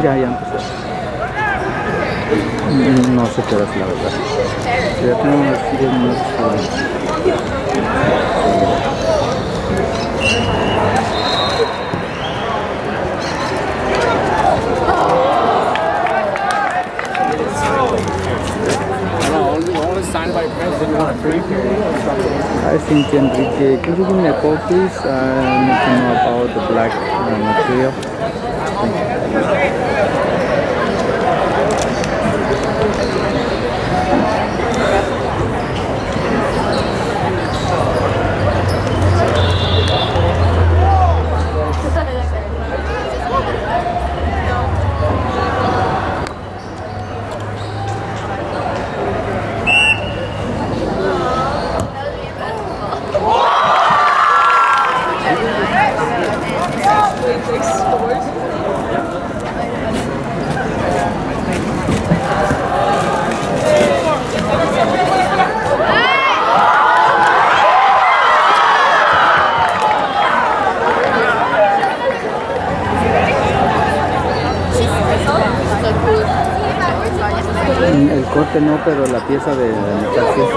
Ya empezó. No sé qué hora es la verdad. Ya tengo unos 10 minutos. I think Enrique, can you give me a call please? I need to know about the black material. Thank you. El corte no, pero la pieza de metal sí.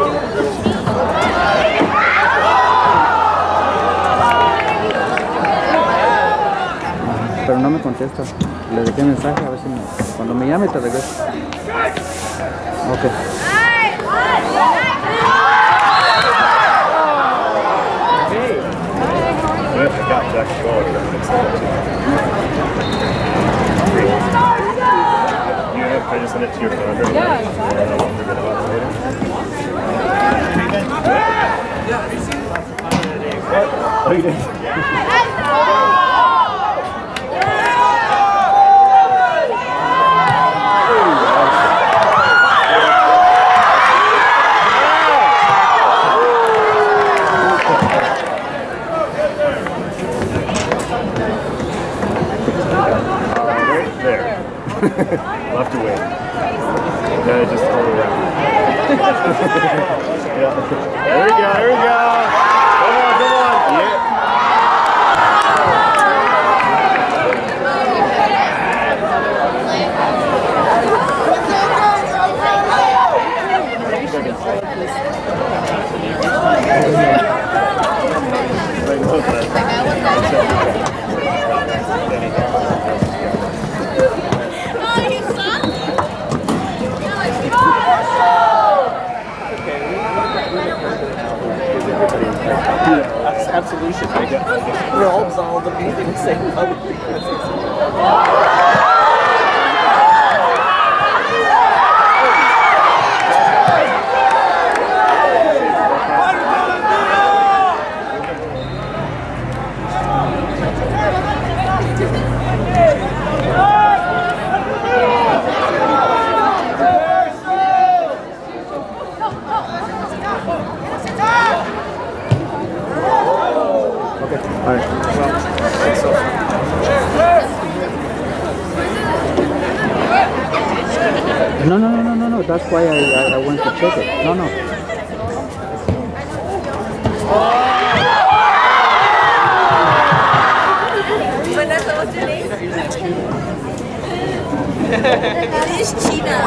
Pero no me contesta. Le dejé mensaje a ver si cuando me llame te regreso. Ok. I just sent it to your phone. Yeah, exactly. I won't forget about it later. Oh, you did? Right there. We'll have to wait. Yeah, just all around. Yeah. There we go, there we go. Come on, come on. Yeah. Absolution. We're all absolved of anything the same public frequencies. No. That's why I went to check it. No. Vanessa, what's your name? That is China.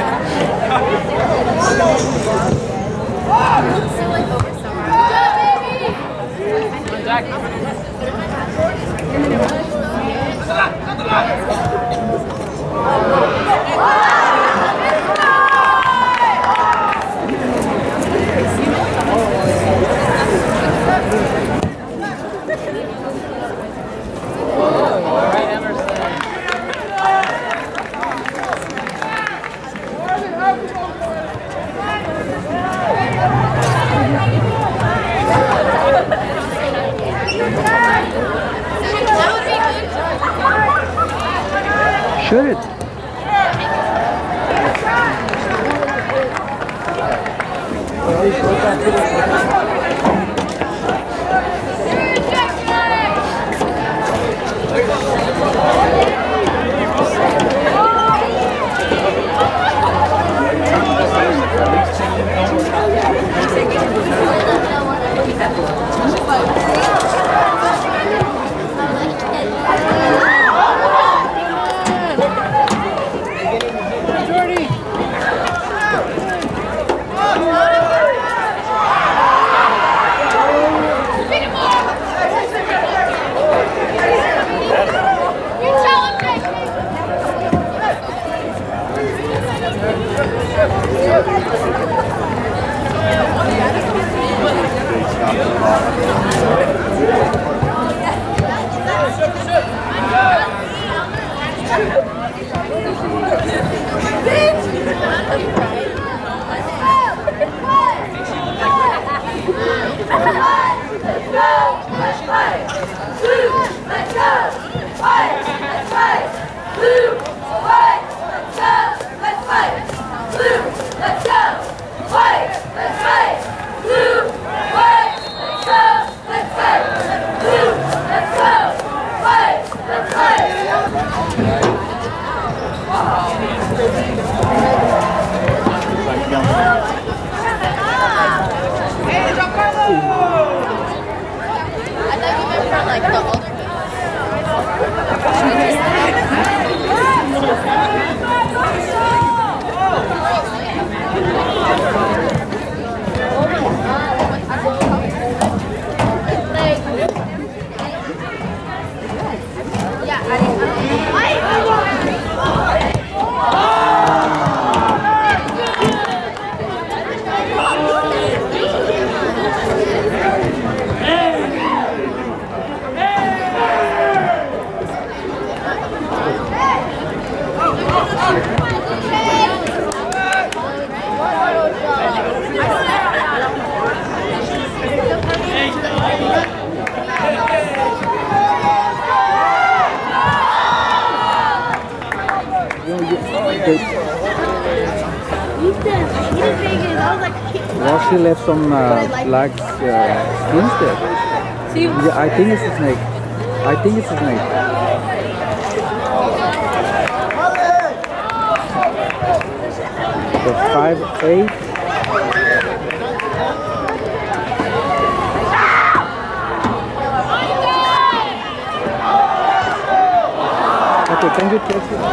Shoot it. Well, she left some black skins there. See, Yeah, I think it's a snake. I think it's a snake. The 5'8". Okay, can you take it?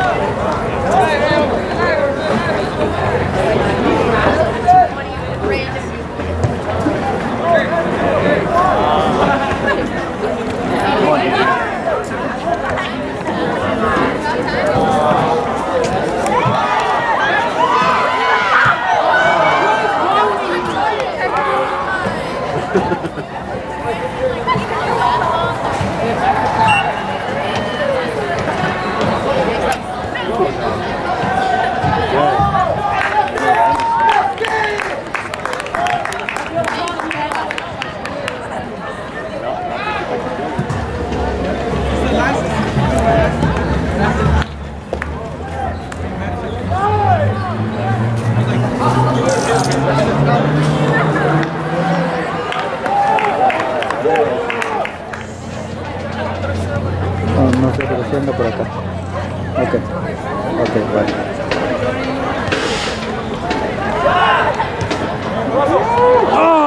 No, no sé, pero sí anda por acá. Ok, ok, vale. ¡Oh!